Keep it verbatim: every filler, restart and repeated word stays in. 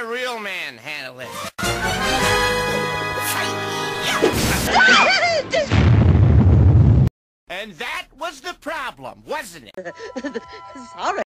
real man handle it. And that was the problem, wasn't it? Sorry.